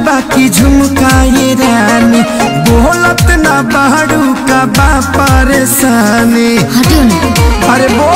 बाकी झुमकाए रानी बोलत ना बाड़ू का बा परेशानी। अरे